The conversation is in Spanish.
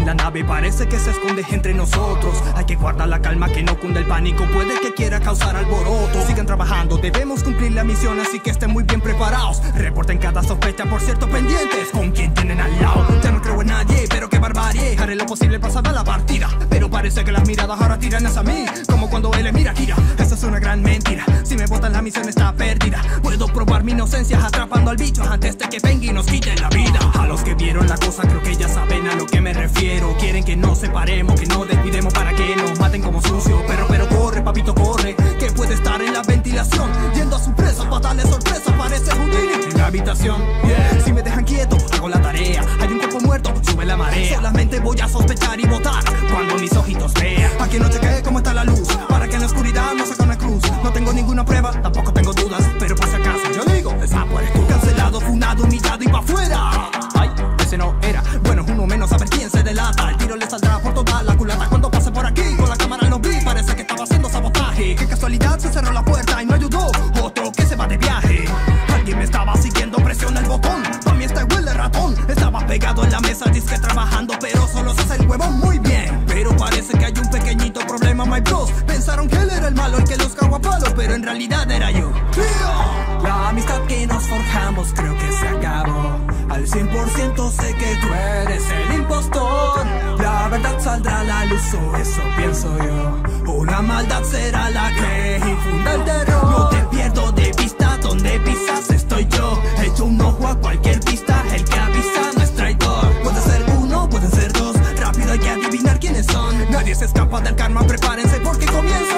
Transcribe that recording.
la nave parece que se esconde entre nosotros. Hay que guardar la calma, que no cunda el pánico, puede que quiera causar alboroto. Sigan trabajando, debemos cumplir la misión, así que estén muy bien preparados. Reporten cada sospecha, por cierto, pendientes con quien tienen al lado. Ya no creo en nadie, pero qué barbarie. Haré lo posible para salvar la partida, pero parece que las miradas ahora tiran hacia mí, como cuando él le mira a Kira. Esa es una gran mentira, si me botan la misión está perdida. Puedo probar mi inocencia atrapando al bicho antes de que venga y nos quite la vida. A los que vieron la cosa creo que ya saben a lo que me refiero. Quieren que nos separemos, que no descuidemos para que nos maten como sucio. Pero corre, papito, corre, que puede estar en la ventilación, yendo a su presa, para darle sorpresa, parece Houdini en la habitación. Si me dejan quieto, hago la tarea. Hay un cuerpo muerto, sube la marea. Solamente voy a sospechar y votar cuando mis ojitos vean. A que no chequee cómo está la luz, para que en la oscuridad no saque una cruz. No tengo ninguna prueba, tampoco tengo dudas, pero por si acaso yo digo, el sapo eres tú. Cancelado, funado, humillado y pa' afuera. Ay, ese no era. Bueno, uno menos a ver quién se delata. El tiro le saldrá por toda la culata cuando pase por aquí. Con la cámara lo vi, parece que estaba haciendo sabotaje. Qué casualidad, se cerró la puerta y no ayudó. Otro que se va de viaje. Alguien me estaba siguiendo, presiona el botón. Pa' mí este huele ratón. Estaba pegado en la mesa, disque trabajando, pero solo se hace el huevón muy bien. Pero parece que hay un pequeñito problema, my bros. Pensaron que él era el malo, el que los cagó a palo, pero en realidad era yo. La amistad que nos forjamos creo que se acabó. Al 100% sé que tú eres el impostor. La verdad saldrá a la luz, o eso pienso yo. Una maldad será la que infunda el terror. No te pierdo de vista, donde pisas estoy yo. Echo un ojo a cualquier pista, el que avisa no es traidor. Puede ser uno, pueden ser dos, rápido hay que adivinar quiénes son. Nadie se escapa del karma, prepárense porque comienza